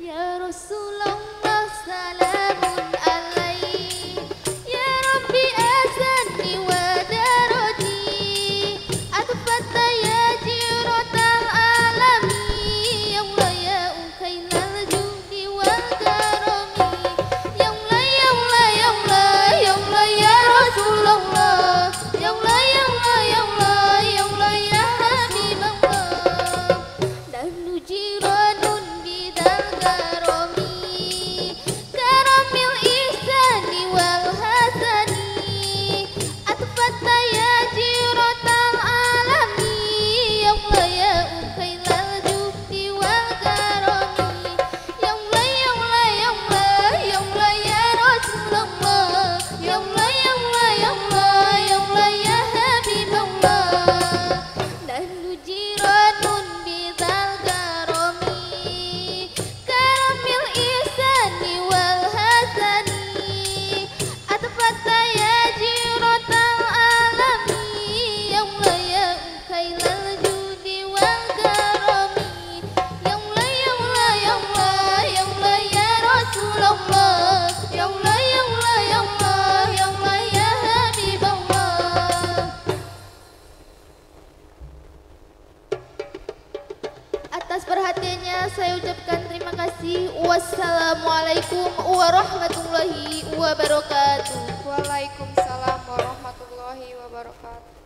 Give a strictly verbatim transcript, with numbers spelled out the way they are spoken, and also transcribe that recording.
Ya Rasulullah salamun alaih, ya Rabbi azanni wa darodi, atfata ya jiratal alami, ya Allah ya ukailal judi wal karami, ya Allah ya Allah ya Allah ya Allah ya Rasulullah, ya Allah ya Allah ya Allah ya Allah ya Habiballah, nahnu jiranun bidal karami, karamil ihsani wal hasani, atfata ya jiratal alami, ya Allah ya ukailal judi wal karami, ya Allah ya Allah ya Allah ya Allah ya Rasulullah, ya Allah ya Allah ya Allah ya Allah ya Habiballah, nahnu jiranun bidal karami, karamil ihsani wal hasani, atfata ya jiratal alami, ya Allah ya ukailal judi wal karami, ya Allah ya Allah ya Allah ya Allah ya Rasulullah, ya Allah ya Allah ya Allah ya Allah ya Habiballah. Atas perhatiannya saya ucapkan terima kasih. Wassalamualaikum warahmatullahi wabarakatuh. Waalaikumsalam warahmatullahi wabarakatuh.